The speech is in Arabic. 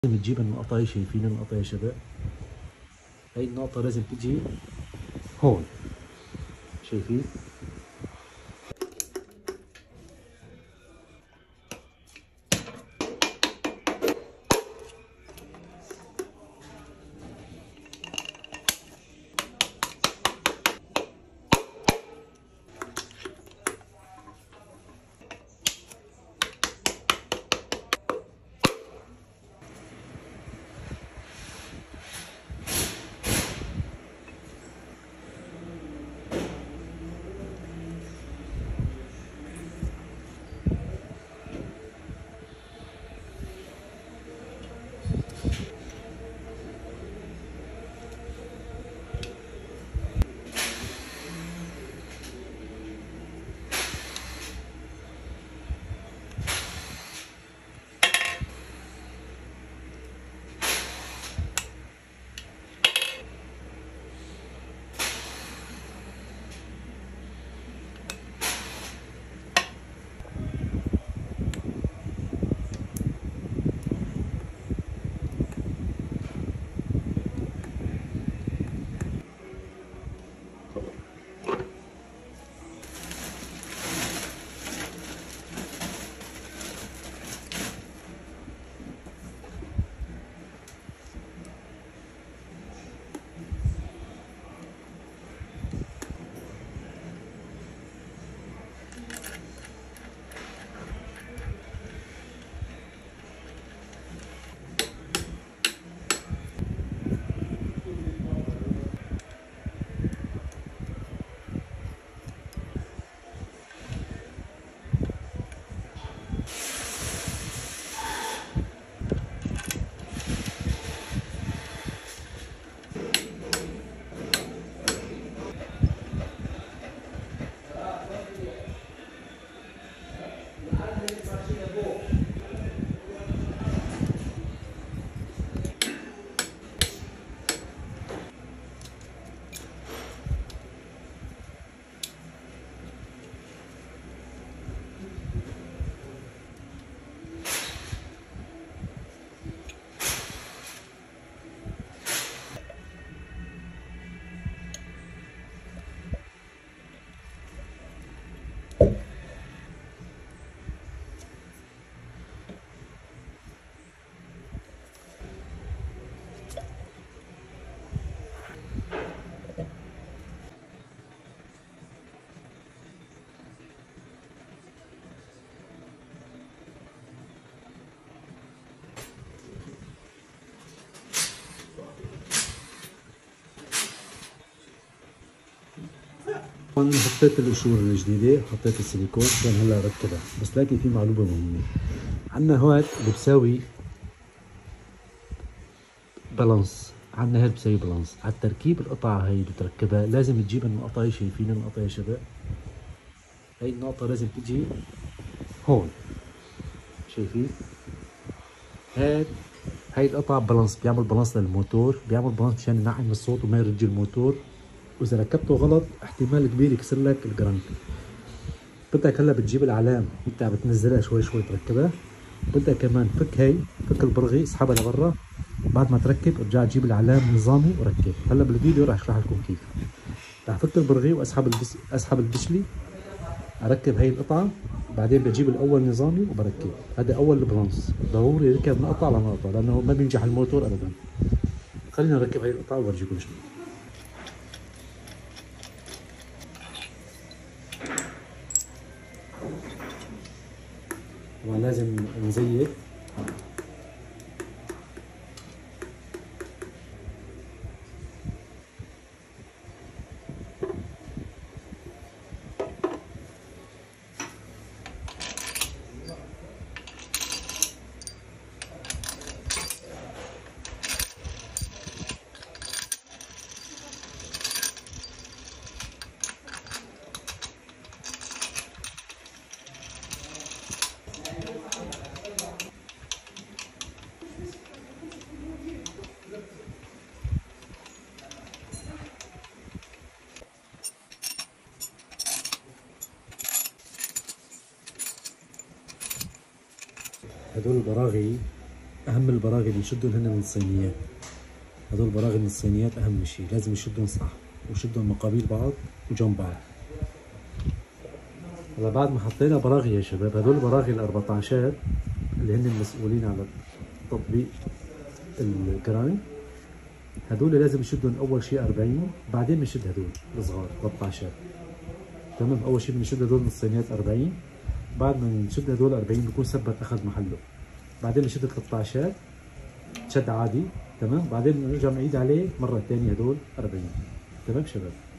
لازم تجيب النقطة هي، شايفين النقطة يا شباب؟ هاي النقطة لازم تجي هون، شايفين؟ هون انا حطيت القشور الجديدة، حطيت السيليكون عشان هلا اركبها، بس لكن في معلومة مهمة. عنا هاد اللي بساوي بالانس، عنا هاد بساوي بالانس على تركيب القطعة هي اللي بتركبها. لازم تجيب النقطة هي، شايفين النقطة يا شباب؟ هاي النقطة لازم تجي هون، شايفين؟ هاي القطعة بالانس، بيعمل بالانس للموتور، بيعمل بالانس مشان ينعم الصوت وما يرج الموتور، واذا ركبته غلط احتمال كبير يكسر لك الجرانك. بدك هلا بتجيب العلام انت عم بتنزلها شوي شوي تركبها. بدك كمان فك البرغي، اسحبها لبرا. بعد ما تركب ارجع تجيب العلام نظامي وركب. هلا بالفيديو راح اشرح لكم كيف. راح افك البرغي اسحب البشلي، اركب هي القطعه. بعدين بجيب الاول نظامي وبركب. هذا اول البرانس، ضروري يركب نقطه على نقطه لانه ما بينجح الموتور ابدا. خلينا نركب هي القطعه وبرجيكم شلون. طبعا لازم نزيت. هدول البراغي اهم البراغي اللي يشدهم هن من الصينيات. هدول البراغي من الصينيات اهم شيء، لازم يشدهم صح وشدهم مقابل بعض وجنب بعض. هلا بعد ما حطينا براغي يا شباب، هدول البراغي ال14 اللي هن المسؤولين على تطبيق الجراند، هدول لازم نشدهم اول شيء 40، بعدين بنشد هدول الصغار 13. تمام، اول شيء بنشد هدول من الصينيات 40، بعد ما نشد هدول 40 بكون ثبت اخذ محله، بعدين بنشد 13 شد عادي. تمام، بعدين بنرجع بنعيد عليه مره ثانيه هدول 40. تمام شباب.